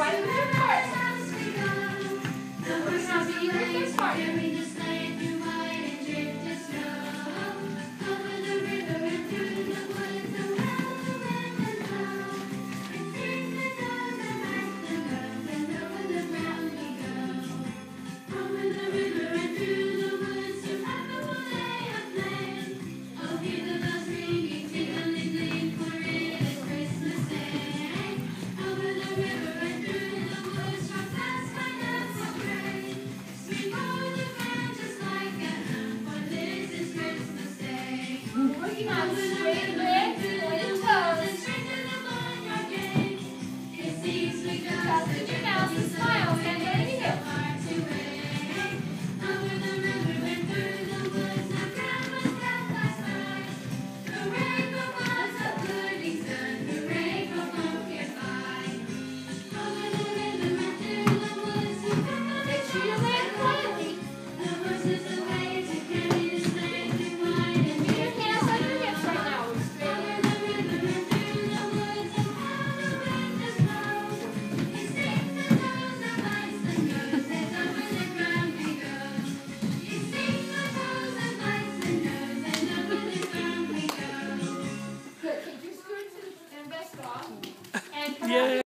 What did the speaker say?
right with your part. We're not being with your part. Working on straight legs, pointed toes. Just with your mouth and smile, and ready to go. Make sure you land quietly. Good. Take your skirts and vest off. And come Yay.